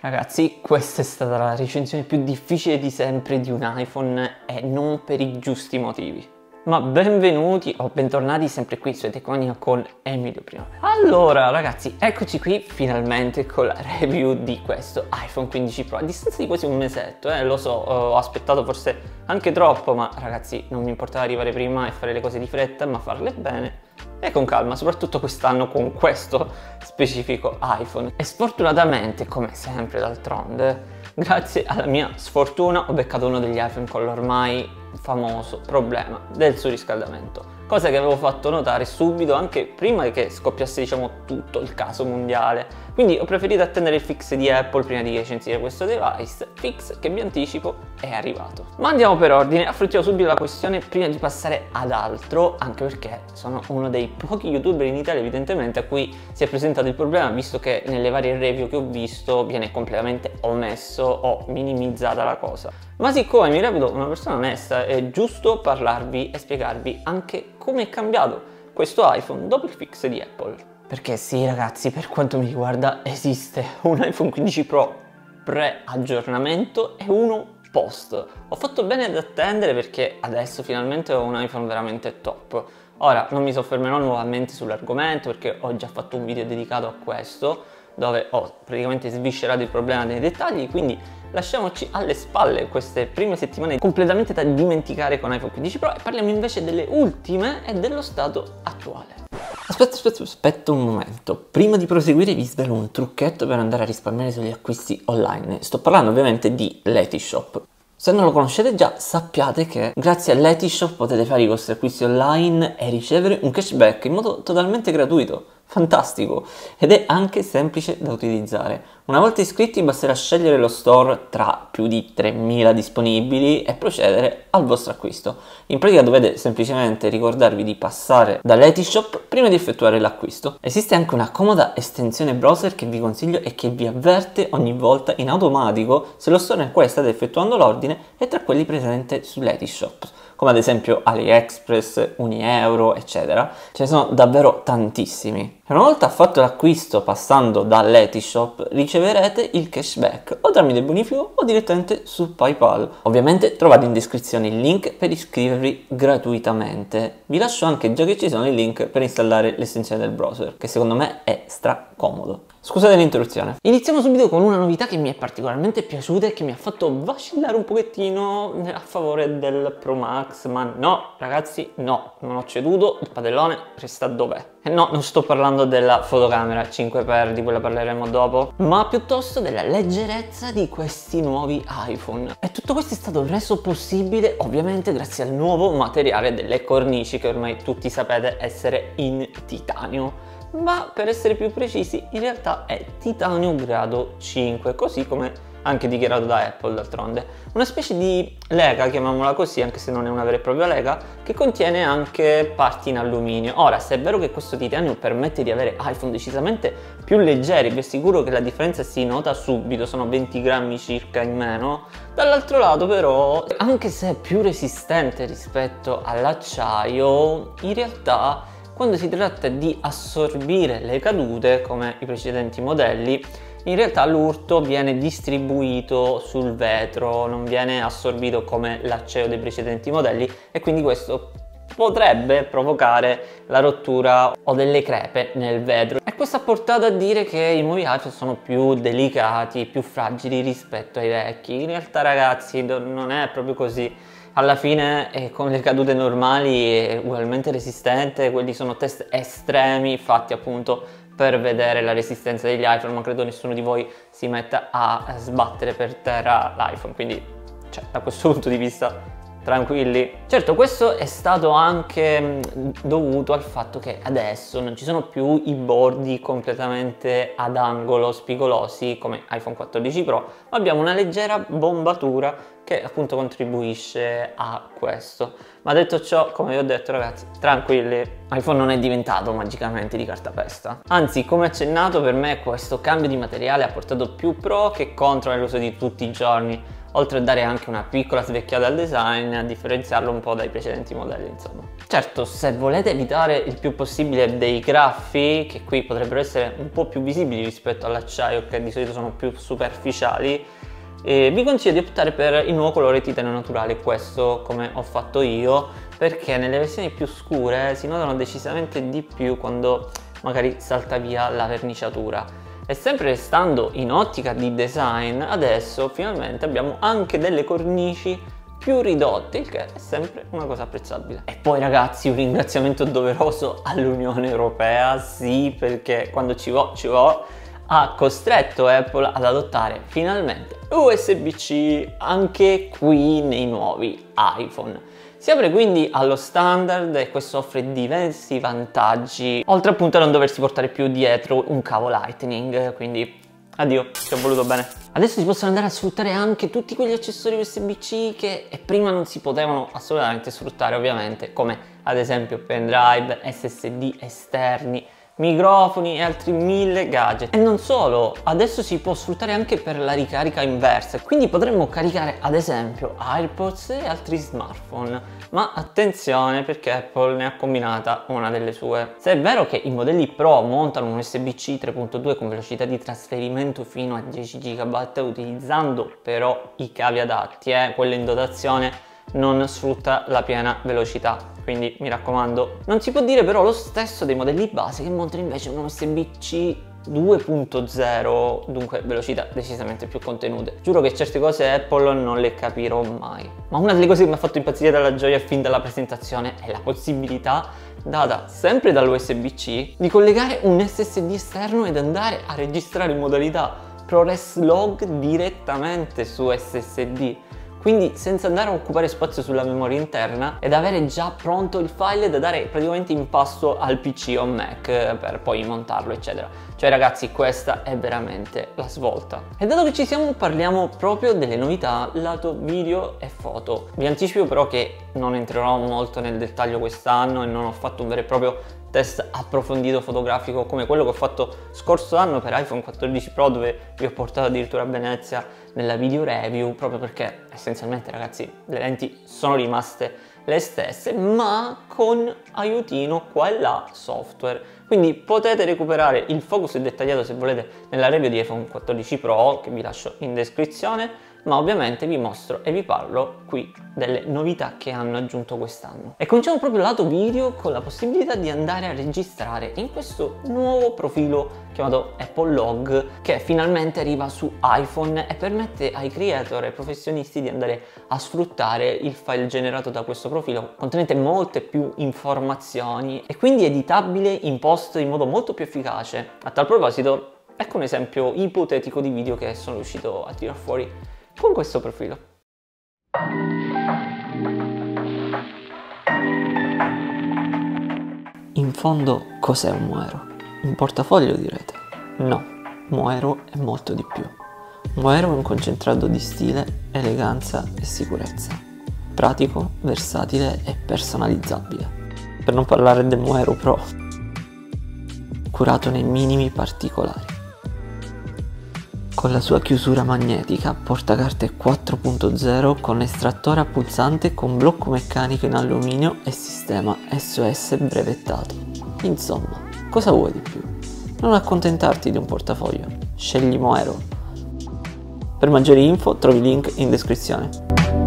Ragazzi, questa è stata la recensione più difficile di sempre di un iPhone e non per i giusti motivi. Ma benvenuti o bentornati sempre qui su Eteconia con Emilio Primavera. Allora ragazzi, eccoci qui finalmente con la review di questo iPhone 15 Pro a distanza di quasi un mesetto, lo so, ho aspettato forse anche troppo, ma ragazzi non mi importava arrivare prima e fare le cose di fretta, ma farle bene e con calma, soprattutto quest'anno con questo specifico iPhone. E sfortunatamente, come sempre d'altronde, grazie alla mia sfortuna ho beccato uno degli iPhone con l'ormai famoso problema del surriscaldamento, cosa che avevo fatto notare subito anche prima che scoppiasse, diciamo, tutto il caso mondiale. Quindi ho preferito attendere il fix di Apple prima di recensire questo device, fix che vi anticipo è arrivato. Ma andiamo per ordine, affrontiamo subito la questione prima di passare ad altro, anche perché sono uno dei pochi youtuber in Italia evidentemente a cui si è presentato il problema, visto che nelle varie review che ho visto viene completamente omesso o minimizzata la cosa. Ma siccome mi reputo una persona onesta, è giusto parlarvi e spiegarvi anche come è cambiato questo iPhone dopo il fix di Apple. Perché sì ragazzi, per quanto mi riguarda esiste un iPhone 15 Pro pre-aggiornamento e uno post. Ho fatto bene ad attendere perché adesso finalmente ho un iPhone veramente top. Ora non mi soffermerò nuovamente sull'argomento perché ho già fatto un video dedicato a questo, dove ho praticamente sviscerato il problema nei dettagli, quindi lasciamoci alle spalle queste prime settimane completamente da dimenticare con iPhone 15 Pro e parliamo invece delle ultime e dello stato attuale. Aspetta un momento, prima di proseguire vi svelo un trucchetto per andare a risparmiare sugli acquisti online. Sto parlando ovviamente di Letishop. Se non lo conoscete già, sappiate che grazie a Letishop potete fare i vostri acquisti online e ricevere un cashback in modo totalmente gratuito. Fantastico! Ed è anche semplice da utilizzare. Una volta iscritti basterà scegliere lo store tra più di 3000 disponibili e procedere al vostro acquisto. In pratica dovete semplicemente ricordarvi di passare da Letishop prima di effettuare l'acquisto. Esiste anche una comoda estensione browser che vi consiglio e che vi avverte ogni volta in automatico se lo store nel quale state effettuando l'ordine è tra quelli presenti su Letishop, come ad esempio AliExpress, Unieuro, eccetera. Ce ne sono davvero tantissimi. E una volta fatto l'acquisto passando da Letishop riceverete il cashback o tramite bonifico o direttamente su PayPal. Ovviamente trovate in descrizione il link per iscrivervi gratuitamente. Vi lascio anche, già che ci sono, il link per installare l'estensione del browser, che secondo me è stracomodo. Scusate l'interruzione. Iniziamo subito con una novità che mi è particolarmente piaciuta e che mi ha fatto vacillare un pochettino a favore del Pro Max, ma no ragazzi, no, non ho ceduto, il padellone resta dov'è. E no, non sto parlando della fotocamera 5x, di quella parleremo dopo, ma piuttosto della leggerezza di questi nuovi iPhone. E tutto questo è stato reso possibile ovviamente grazie al nuovo materiale delle cornici, che ormai tutti sapete essere in titanio. Ma per essere più precisi in realtà è titanio grado 5, così come anche dichiarato da Apple d'altronde. Una specie di lega, chiamiamola così, anche se non è una vera e propria lega, che contiene anche parti in alluminio. Ora, se è vero che questo titanio permette di avere iPhone decisamente più leggeri, vi assicuro che la differenza si nota subito, sono 20 grammi circa in meno, dall'altro lato però, anche se è più resistente rispetto all'acciaio, in realtà quando si tratta di assorbire le cadute, come i precedenti modelli, in realtà l'urto viene distribuito sul vetro, non viene assorbito come l'acciaio dei precedenti modelli, e quindi questo potrebbe provocare la rottura o delle crepe nel vetro. E questo ha portato a dire che i nuovi iPhone sono più delicati, più fragili rispetto ai vecchi. In realtà ragazzi non è proprio così. Alla fine con le cadute normali è ugualmente resistente. Quelli sono test estremi fatti appunto per vedere la resistenza degli iPhone, ma credo nessuno di voi si metta a sbattere per terra l'iPhone, quindi cioè, da questo punto di vista tranquilli. Certo, questo è stato anche dovuto al fatto che adesso non ci sono più i bordi completamente ad angolo spigolosi come iPhone 14 Pro, ma abbiamo una leggera bombatura che appunto contribuisce a questo. Ma detto ciò, come vi ho detto ragazzi, tranquilli, iPhone non è diventato magicamente di cartapesta. Anzi, come accennato, per me questo cambio di materiale ha portato più pro che contro nell'uso di tutti i giorni. oltre a dare anche una piccola svecchiata al design, a differenziarlo un po' dai precedenti modelli, insomma. Certo, se volete evitare il più possibile dei graffi, che qui potrebbero essere un po' più visibili rispetto all'acciaio, che di solito sono più superficiali, vi consiglio di optare per il nuovo colore titano naturale, questo come ho fatto io, perché nelle versioni più scure si notano decisamente di più quando magari salta via la verniciatura. E sempre restando in ottica di design, adesso finalmente abbiamo anche delle cornici più ridotte, il che è sempre una cosa apprezzabile. E poi ragazzi, un ringraziamento doveroso all'Unione Europea, sì, perché quando ci vo, ha costretto Apple ad adottare finalmente USB-C anche qui nei nuovi iPhone. Si apre quindi allo standard e questo offre diversi vantaggi, oltre appunto a non doversi portare più dietro un cavo Lightning, quindi addio, ci ho voluto bene. Adesso si possono andare a sfruttare anche tutti quegli accessori USB-C che prima non si potevano assolutamente sfruttare, ovviamente, come ad esempio pendrive, SSD esterni, microfoni e altri 1000 gadget. E non solo, adesso si può sfruttare anche per la ricarica inversa, quindi potremmo caricare ad esempio AirPods e altri smartphone. Ma attenzione, perché Apple ne ha combinata una delle sue. Se è vero che i modelli Pro montano un USB-C 3.2 con velocità di trasferimento fino a 10 GB, utilizzando però i cavi adatti, quello in dotazione non sfrutta la piena velocità, quindi mi raccomando. Non si può dire però lo stesso dei modelli base che montano invece un USB-C 2.0, dunque velocità decisamente più contenute. Giuro che certe cose Apple non le capirò mai. Ma una delle cose che mi ha fatto impazzire dalla gioia fin dalla presentazione è la possibilità, data sempre dall'USB-C, di collegare un SSD esterno ed andare a registrare in modalità ProRes Log direttamente su SSD. Quindi senza andare a occupare spazio sulla memoria interna ed avere già pronto il file da dare praticamente in pasto al PC o Mac per poi montarlo, eccetera. Cioè ragazzi, questa è veramente la svolta. E dato che ci siamo, parliamo proprio delle novità lato video e foto. Vi anticipo però che non entrerò molto nel dettaglio quest'anno e non ho fatto un vero e proprio test approfondito fotografico come quello che ho fatto scorso anno per iPhone 14 Pro, dove vi ho portato addirittura a Venezia nella video review, proprio perché essenzialmente ragazzi le lenti sono rimaste le stesse ma con aiutino qua e là software, quindi potete recuperare il focus dettagliato se volete nella review di iPhone 14 Pro che vi lascio in descrizione, ma ovviamente vi mostro e vi parlo qui delle novità che hanno aggiunto quest'anno. E cominciamo proprio lato video con la possibilità di andare a registrare in questo nuovo profilo chiamato Apple Log, che finalmente arriva su iPhone e permette ai creator e professionisti di andare a sfruttare il file generato da questo profilo, contenente molte più informazioni e quindi editabile in post in modo molto più efficace. A tal proposito, ecco un esempio ipotetico di video che sono riuscito a tirar fuori con questo profilo. In fondo, cos'è un Moero? Un portafoglio, direte? No, Moero è molto di più. Moero è un concentrato di stile, eleganza e sicurezza. Pratico, versatile e personalizzabile. Per non parlare del Moero Pro, curato nei minimi particolari. Con la sua chiusura magnetica, portacarte 4.0 con estrattore a pulsante con blocco meccanico in alluminio e sistema SOS brevettato. Insomma, cosa vuoi di più? Non accontentarti di un portafoglio, scegli Moero. Per maggiori info trovi link in descrizione.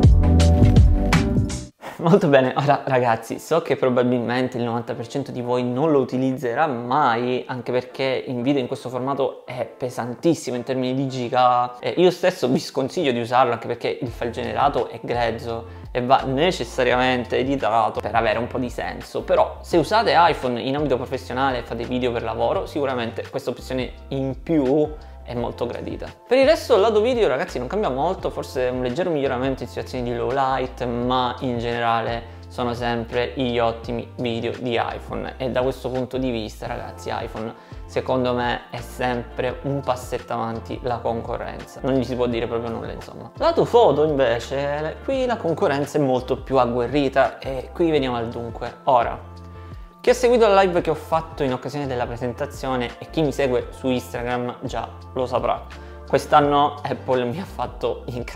Molto bene, ora ragazzi, so che probabilmente il 90% di voi non lo utilizzerà mai, anche perché in video in questo formato è pesantissimo in termini di giga. Io stesso vi sconsiglio di usarlo anche perché il file generato è grezzo e va necessariamente editato per avere un po' di senso. Però se usate iPhone in ambito professionale e fate video per lavoro, sicuramente questa opzione in più è molto gradita. Per il resto lato video ragazzi non cambia molto, forse un leggero miglioramento in situazioni di low light, ma in generale sono sempre gli ottimi video di iPhone e da questo punto di vista ragazzi iPhone secondo me è sempre un passetto avanti la concorrenza, non gli si può dire proprio nulla insomma. Lato foto invece qui la concorrenza è molto più agguerrita e qui veniamo al dunque. Ora, chi ha seguito la live che ho fatto in occasione della presentazione e chi mi segue su Instagram già lo saprà. Quest'anno Apple mi ha fatto incazzare.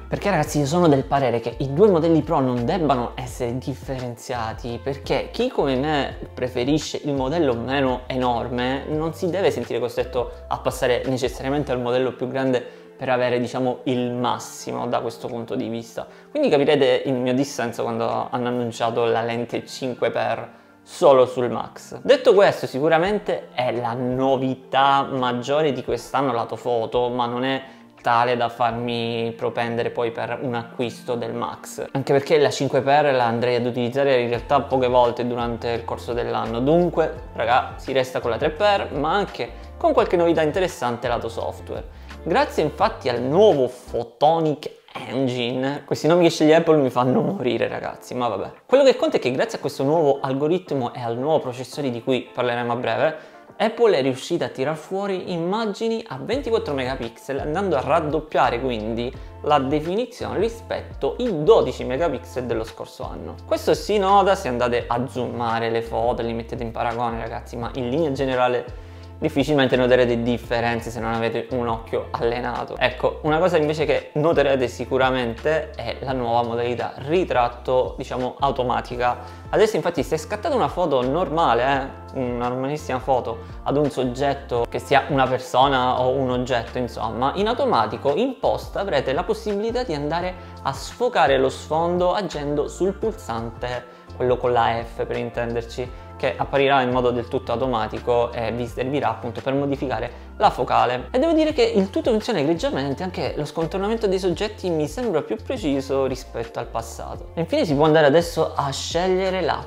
Perché ragazzi io sono del parere che i due modelli Pro non debbano essere differenziati, perché chi come me preferisce il modello meno enorme non si deve sentire costretto a passare necessariamente al modello più grande per avere, diciamo, il massimo da questo punto di vista. Quindi capirete il mio dissenso quando hanno annunciato la lente 5x solo sul Max. Detto questo, sicuramente è la novità maggiore di quest'anno lato foto, ma non è tale da farmi propendere poi per un acquisto del Max, anche perché la 5x la andrei ad utilizzare in realtà poche volte durante il corso dell'anno. Dunque raga, si resta con la 3x, ma anche con qualche novità interessante lato software. Grazie infatti al nuovo Photonic Engine, questi nomi che sceglie Apple mi fanno morire ragazzi, ma vabbè. Quello che conta è che grazie a questo nuovo algoritmo e al nuovo processore di cui parleremo a breve, Apple è riuscita a tirar fuori immagini a 24 megapixel, andando a raddoppiare quindi la definizione rispetto ai 12 megapixel dello scorso anno. Questo si nota se andate a zoomare le foto e li mettete in paragone ragazzi, ma in linea generale difficilmente noterete differenze se non avete un occhio allenato. Ecco, una cosa invece che noterete sicuramente è la nuova modalità ritratto, diciamo, automatica. Adesso infatti se scattate una foto normale, una normalissima foto ad un soggetto, che sia una persona o un oggetto insomma, in automatico in post avrete la possibilità di andare a sfocare lo sfondo agendo sul pulsante, quello con la F per intenderci, che apparirà in modo del tutto automatico e vi servirà appunto per modificare la focale. E devo dire che il tutto funziona egregiamente, anche lo scontornamento dei soggetti mi sembra più preciso rispetto al passato. E infine si può andare adesso a scegliere la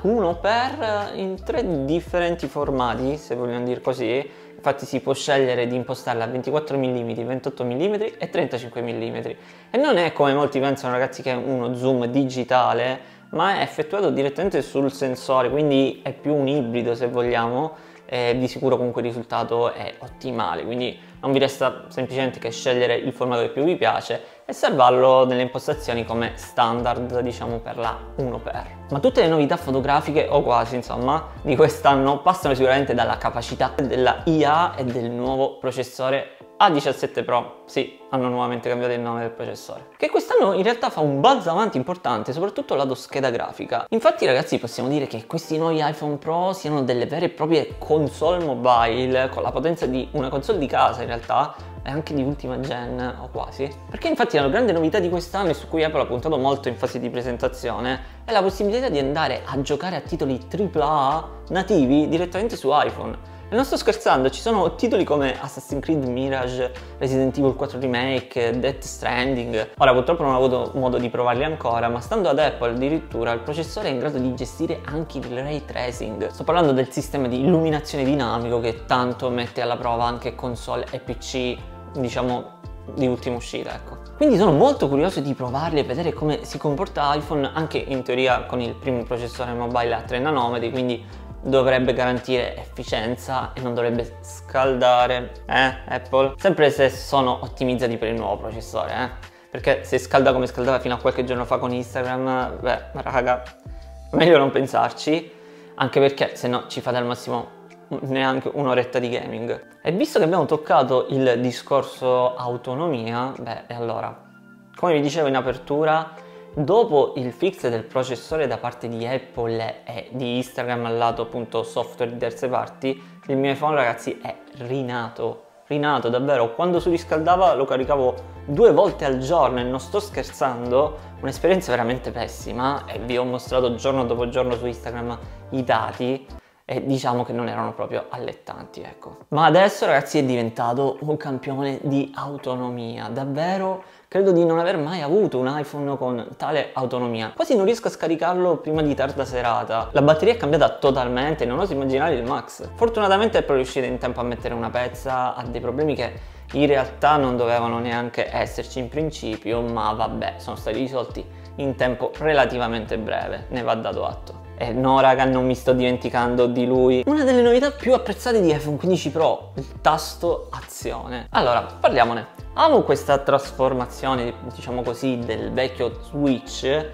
1x in 3 differenti formati, se vogliamo dire così. Infatti si può scegliere di impostarla a 24 mm, 28 mm e 35 mm. E non è come molti pensano ragazzi che è uno zoom digitale, ma è effettuato direttamente sul sensore, quindi è più un ibrido se vogliamo, e di sicuro comunque il risultato è ottimale, quindi non vi resta semplicemente che scegliere il formato che più vi piace e salvarlo nelle impostazioni come standard, diciamo, per la 1x. Ma tutte le novità fotografiche, o quasi insomma, di quest'anno passano sicuramente dalla capacità della IA e del nuovo processore A17 Pro. Sì, hanno nuovamente cambiato il nome del processore, che quest'anno in realtà fa un balzo avanti importante, soprattutto lato scheda grafica. Infatti ragazzi possiamo dire che questi nuovi iPhone Pro siano delle vere e proprie console mobile, con la potenza di una console di casa in realtà, e anche di ultima gen o quasi, perché infatti la grande novità di quest'anno e su cui Apple ha puntato molto in fase di presentazione è la possibilità di andare a giocare a titoli AAA nativi direttamente su iPhone. E non sto scherzando, ci sono titoli come Assassin's Creed Mirage, Resident Evil 4 Remake, Death Stranding. Ora purtroppo non ho avuto modo di provarli ancora, ma stando ad Apple addirittura il processore è in grado di gestire anche il ray tracing. Sto parlando del sistema di illuminazione dinamico che tanto mette alla prova anche console e PC, diciamo, di ultima uscita, ecco. Quindi sono molto curioso di provarli e vedere come si comporta iPhone, anche in teoria con il primo processore mobile a 3 nanometri, quindi dovrebbe garantire efficienza e non dovrebbe scaldare, Apple? Sempre se sono ottimizzati per il nuovo processore, perché se scalda come scaldava fino a qualche giorno fa con Instagram, beh, raga, meglio non pensarci, anche perché se no ci fate al massimo neanche un'oretta di gaming. E visto che abbiamo toccato il discorso autonomia, beh, e allora, come vi dicevo in apertura, dopo il fix del processore da parte di Apple e di Instagram al lato appunto software di terze parti, il mio iPhone ragazzi è rinato davvero. Quando surriscaldava lo caricavo 2 volte al giorno e non sto scherzando, un'esperienza veramente pessima, e vi ho mostrato giorno dopo giorno su Instagram i dati e diciamo che non erano proprio allettanti, ecco. Ma adesso ragazzi è diventato un campione di autonomia, davvero credo di non aver mai avuto un iPhone con tale autonomia. Quasi non riesco a scaricarlo prima di tarda serata. La batteria è cambiata totalmente, non oso immaginare il Max. Fortunatamente Apple è riuscita in tempo a mettere una pezza a dei problemi che in realtà non dovevano neanche esserci in principio, ma vabbè, sono stati risolti in tempo relativamente breve, ne va dato atto. E no raga, non mi sto dimenticando di lui. Una delle novità più apprezzate di iPhone 15 Pro, il tasto azione. Allora, parliamone. Amo questa trasformazione, diciamo così, del vecchio Switch,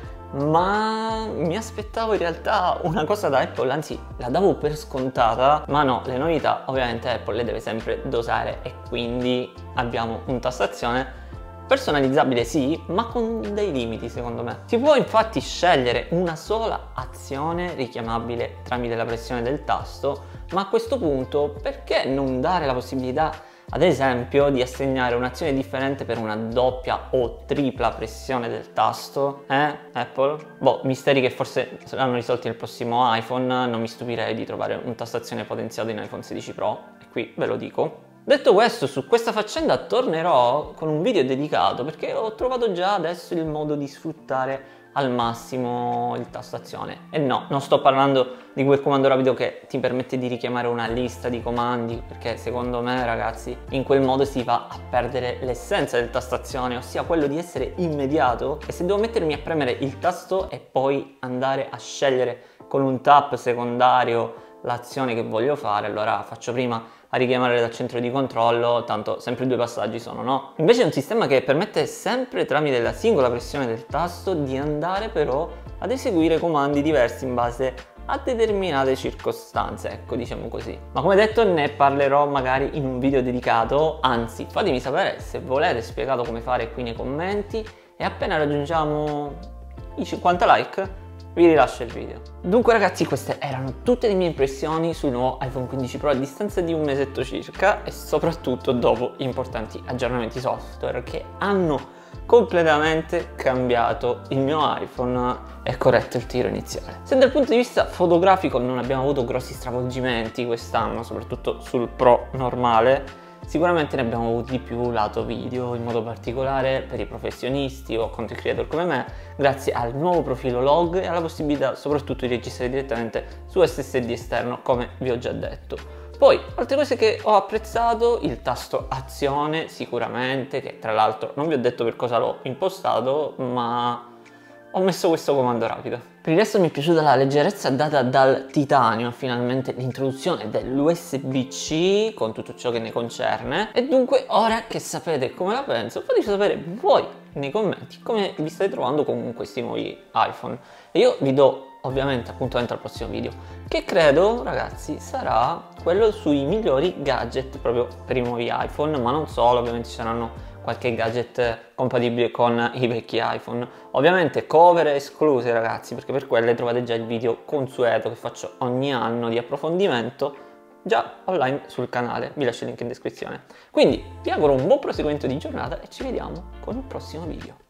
ma mi aspettavo in realtà una cosa da Apple, anzi la davo per scontata, ma no, le novità ovviamente Apple le deve sempre dosare e quindi abbiamo un tasto azione Personalizzabile sì, ma con dei limiti secondo me. Si può infatti scegliere una sola azione richiamabile tramite la pressione del tasto, ma a questo punto perché non dare la possibilità ad esempio di assegnare un'azione differente per una doppia o tripla pressione del tasto? Apple? Boh, misteri che forse saranno risolti nel prossimo iPhone, non mi stupirei di trovare un tastazione potenziato in iPhone 16 Pro, e qui ve lo dico. Detto questo, su questa faccenda tornerò con un video dedicato perché ho trovato già adesso il modo di sfruttare al massimo il tasto azione. E no, non sto parlando di quel comando rapido che ti permette di richiamare una lista di comandi, perché secondo me, ragazzi, in quel modo si va a perdere l'essenza del tasto azione, ossia quello di essere immediato, e se devo mettermi a premere il tasto e poi andare a scegliere con un tap secondario l'azione che voglio fare, allora faccio prima a richiamare dal centro di controllo, tanto sempre due passaggi sono, no? Invece è un sistema che permette sempre tramite la singola pressione del tasto di andare però ad eseguire comandi diversi in base a determinate circostanze, ecco, diciamo così. Ma come detto ne parlerò magari in un video dedicato, anzi fatemi sapere se volete spiegato come fare qui nei commenti, e appena raggiungiamo i 50 like vi rilascio il video. Dunque ragazzi, queste erano tutte le mie impressioni sul nuovo iPhone 15 Pro a distanza di un mesetto circa, e soprattutto dopo importanti aggiornamenti software che hanno completamente cambiato il mio iPhone e corretto il tiro iniziale. Se dal punto di vista fotografico non abbiamo avuto grossi stravolgimenti quest'anno, soprattutto sul Pro normale, sicuramente ne abbiamo avuti di più lato video, in modo particolare per i professionisti o content creator come me, grazie al nuovo profilo log e alla possibilità soprattutto di registrare direttamente su SSD esterno, come vi ho già detto. Poi, altre cose che ho apprezzato, il tasto azione sicuramente, che tra l'altro non vi ho detto per cosa l'ho impostato, ma ho messo questo comando rapido. Per il resto mi è piaciuta la leggerezza data dal titanio, finalmente l'introduzione dell'USB-C con tutto ciò che ne concerne, e dunque ora che sapete come la penso, fateci sapere voi nei commenti come vi state trovando con questi nuovi iPhone, e io vi do ovviamente appuntamento al prossimo video, che credo ragazzi sarà quello sui migliori gadget proprio per i nuovi iPhone, ma non solo, ovviamente ci saranno qualche gadget compatibile con i vecchi iPhone, ovviamente cover escluse ragazzi, perché per quelle trovate già il video consueto che faccio ogni anno di approfondimento già online sul canale, vi lascio il link in descrizione. Quindi vi auguro un buon proseguimento di giornata e ci vediamo con il prossimo video.